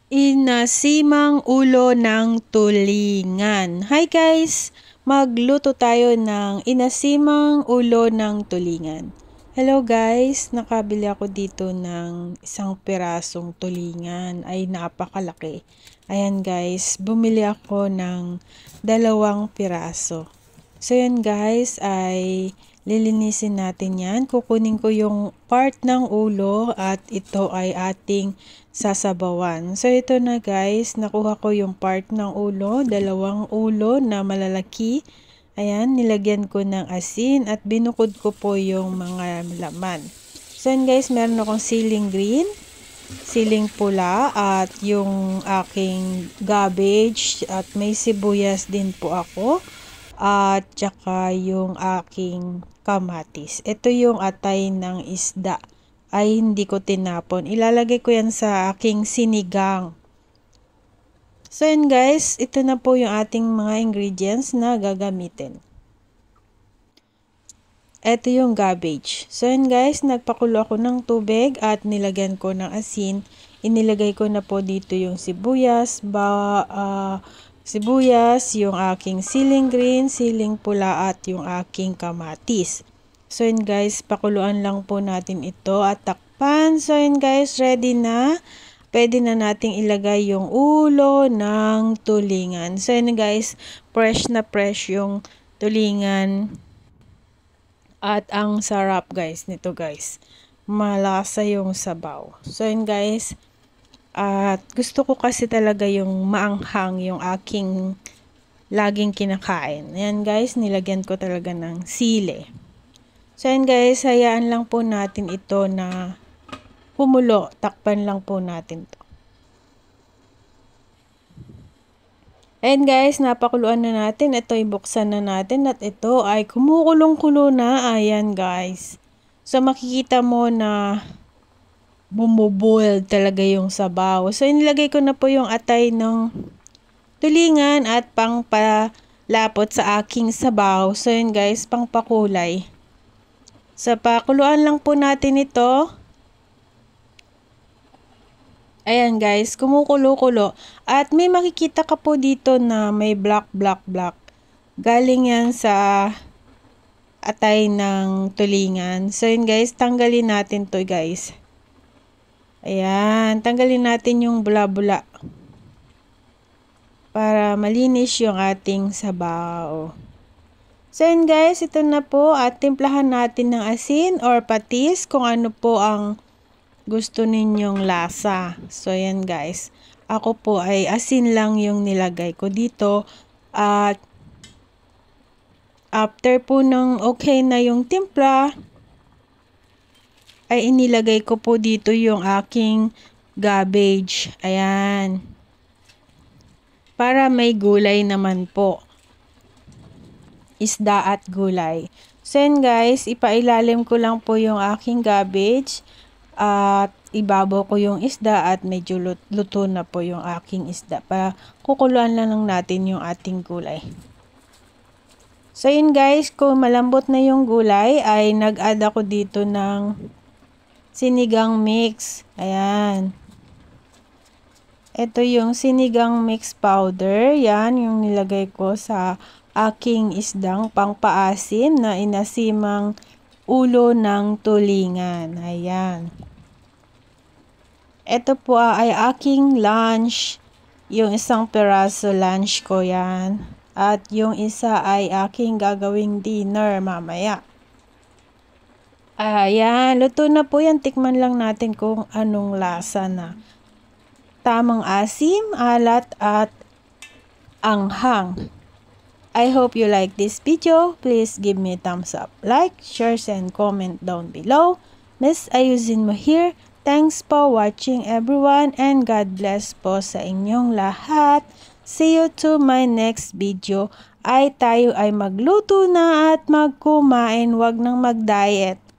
Inasimang ulo ng tulingan. Hi guys! Magluto tayo ng inasimang ulo ng tulingan. Hello guys! Nakabili ako dito ng isang pirasong tulingan. Ay napakalaki. Ayan guys, bumili ako ng 2 piraso. So yan guys, ay lilinisin natin yan. Kukunin ko yung part ng ulo at ito ay ating sasabawan. So ito na guys, nakuha ko yung part ng ulo, 2 ulo na malalaki. Ayan, nilagyan ko ng asin at binukod ko po yung mga laman. So yan guys, meron akong siling green, siling pula at yung aking cabbage at may sibuyas din po ako. At saka yung aking kamatis. Ito yung atay ng isda. Ay hindi ko tinapon. Ilalagay ko yan sa aking sinigang. So yun guys, ito na po yung ating mga ingredients na gagamitin. Ito yung cabbage. So yun guys, nagpakulo ako ng tubig at nilagyan ko ng asin. Inilagay ko na po dito yung sibuyas, yung aking siling green, siling pula at yung aking kamatis. So yun guys, pakuluan lang po natin ito at takpan. So yun guys, ready na. Pwede na nating ilagay yung ulo ng tulingan. So yun guys, fresh na fresh yung tulingan. At ang sarap guys nito guys. Malasa yung sabaw. So yun guys, at gusto ko kasi talaga yung maanghang yung aking laging kinakain. Ayan guys, nilagyan ko talaga ng sili. So ayan guys, hayaan lang po natin ito na humulo. Takpan lang po natin to. Ayan guys, napakuluan na natin. Ito ibuksan na natin at ito ay kumukulong-kulo na. Ayan guys. So makikita mo na bumuboil talaga yung sabaw. So, inilagay ko na po yung atay ng tulingan at pangpalapot sa aking sabaw. So, yun guys, pangpakulay. Sa pakuluan lang po natin ito. Ayan guys, kumukulo-kulo. At may makikita ka po dito na may black. Galing yan sa atay ng tulingan. So, yun guys, tanggalin natin to guys. Ayan, tanggalin natin yung bula-bula para malinis yung ating sabaw. So yun guys, ito na po at timplahan natin ng asin or patis kung ano po ang gusto ninyong lasa. So yan guys, ako po ay asin lang yung nilagay ko dito at after po ng okay na yung timpla, ay inilagay ko po dito yung aking cabbage. Ayan. Para may gulay naman po. Isda at gulay. So yan guys, ipailalim ko lang po yung aking cabbage. At ibabaw ko yung isda at medyo luto na po yung aking isda. Para kukuluan lang natin yung ating gulay. So yun guys, kung malambot na yung gulay ay nag-add ako dito ng sinigang mix. Ayan. Ito yung sinigang mix powder. Yan yung nilagay ko sa aking isdang pangpaasim na inasimang ulo ng tulingan. Ayan. Ito po ay aking lunch. Yung isang peraso lunch ko yan. At yung isa ay aking gagawing dinner mamaya. Ayan, luto na po yan. Tikman lang natin kung anong lasa na. Tamang asim, alat, at anghang. I hope you like this video. Please give me a thumbs up. Like, share, and comment down below. Miss Ayusin mo here. Thanks for watching everyone and God bless po sa inyong lahat. See you to my next video. Tayo ay magluto na at magkumain. Wag nang mag-diet.